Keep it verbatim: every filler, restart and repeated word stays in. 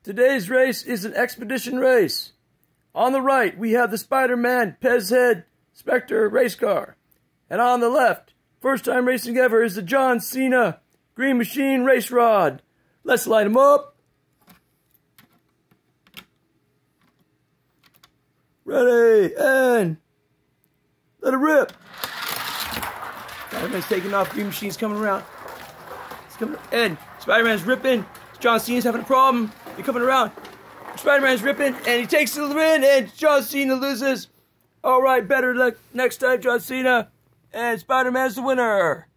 Today's race is an expedition race. On the right, we have the Spiderman Pez head Spectre race car. And on the left, first time racing ever, is the John Cena Green Machine race rod. Let's light them up. Ready, and let it rip. Spider-Man's taking off, Green Machine's coming around. It's coming, and Spider-Man's ripping. John Cena's having a problem. They're coming around. Spider-Man's ripping, and he takes the win, and John Cena loses. All right, better luck next time, John Cena. And Spider-Man's the winner.